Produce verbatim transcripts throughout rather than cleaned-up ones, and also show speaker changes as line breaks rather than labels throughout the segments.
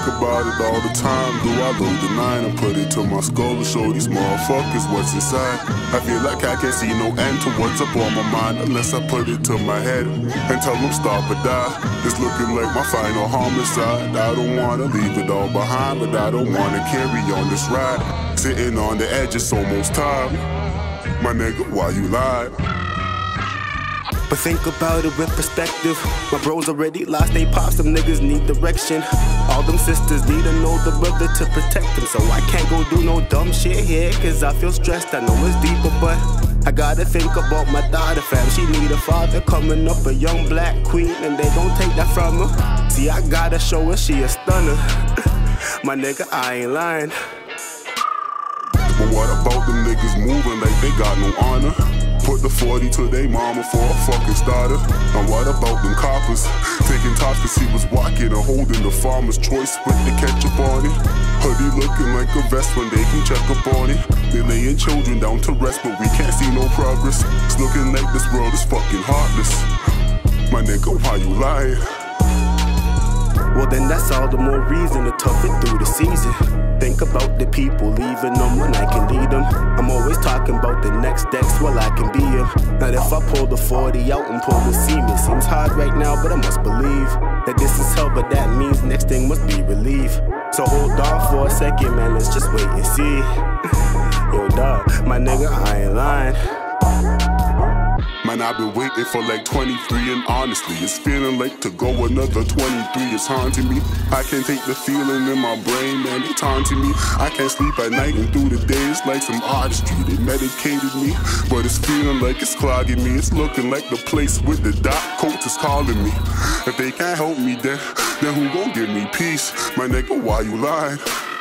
think about it all the time. Do I load the nine and put it to my skull to show these motherfuckers what's inside? I feel like I can't see no end to what's up on my mind unless I put it to my head and tell them stop or die. It's looking like my final homicide. I don't wanna leave it all behind, but I don't wanna carry on this ride. Sitting on the edge, it's almost time. My nigga, why you lie?
But think about it with perspective. My bros already lost they pops, them niggas need direction. All them sisters need to know the brother to protect them. So I can't go do no dumb shit here, cause I feel stressed. I know it's deeper, but I gotta think about my daughter, fam. She need a father coming up, a young black queen, and they gon' take that from her. See, I gotta show her she a stunner. My nigga, I ain't lying.
But what about them niggas moving like they got no honor? Put the forty to they mama for a fucking starter. And what about them coppers? Taking tops cause he was walking and holding the farmer's choice with the ketchup on it. Hoodie looking like a vest when they can check up on it. They laying children down to rest but we can't see no progress. It's looking like this world is fucking heartless. My nigga, why you lying?
Well then that's all the more reason to tough it through the season. Think about the people, leaving them when I can lead them. I'm always talking about the next decks, well I can be him. Now if I pull the forty out and pull the seam, it seems hard right now, but I must believe that this is hell, but that means next thing must be relief. So hold on for a second, man, let's just wait and see. Yo dog, my nigga, I ain't lying.
Man, I've been waiting for like twenty-three, and honestly, it's feeling like to go another twenty-three. It's haunting me. I can't take the feeling in my brain, man, it's taunting me. I can't sleep at night and through the day, it's like some artistry. They medicated me, but it's feeling like it's clogging me. It's looking like the place with the doc coach is calling me. If they can't help me, then, then who gon' give me peace? My nigga, why you lying?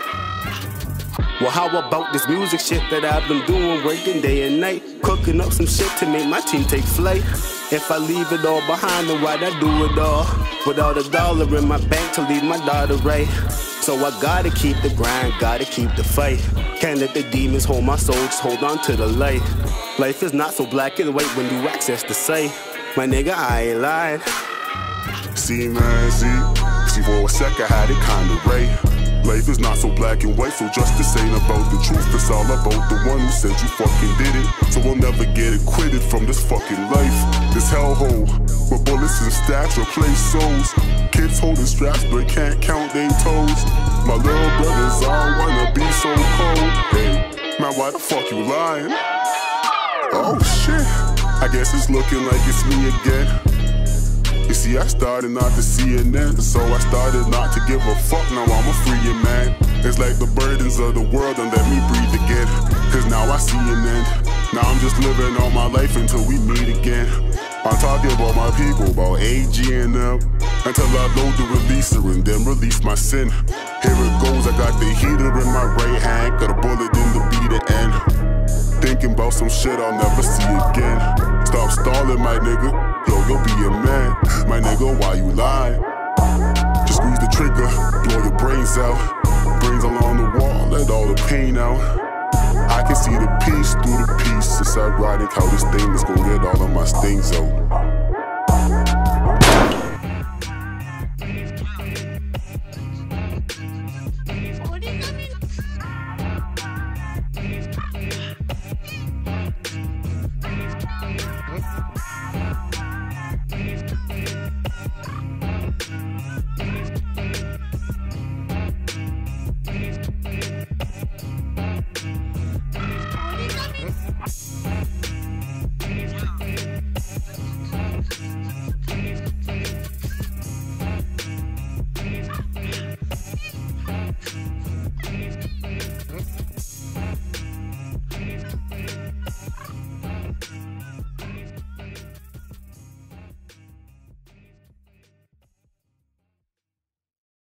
Well, how about this music shit that I've been doing, working day and night, cooking up some shit to make my team take flight. If I leave it all behind, then why'd I do it all? Without a dollar in my bank to leave my daughter right. So I gotta keep the grind, gotta keep the fight. Can't let the demons hold my soul, just hold on to the light. Life is not so black and white when you access the sight. My nigga, I ain't lying.
See, man, see, see for a sec I had it kinda right. Life is not so black and white, so justice ain't about the truth. It's all about the one who said you fucking did it. So we'll never get acquitted from this fucking life. This hellhole, where bullets and stacks replace souls. Kids holding straps but can't count their toes. My little brothers all wanna be so cold. Hey, man, why the fuck you lying? Oh shit, I guess it's looking like it's me again. You see, I started not to see an end, so I started not to give a fuck. Now I'm a freeing man. It's like the burdens of the world and let me breathe again. Cause now I see an end. Now I'm just living all my life until we meet again. I'm talking about my people, about A G and them, until I load the releaser and then release my sin. Here it goes, I got the heater in my right hand, got a bullet in the beat at end. Thinking about some shit I'll never see again. Stop stalling, my nigga. Yo, you'll be a man. My nigga, why you lie? Just squeeze the trigger, blow your brains out. Brains along the wall, let all the pain out. I can see the peace through the piece. It's ironic how this thing is gonna get all of my stings out.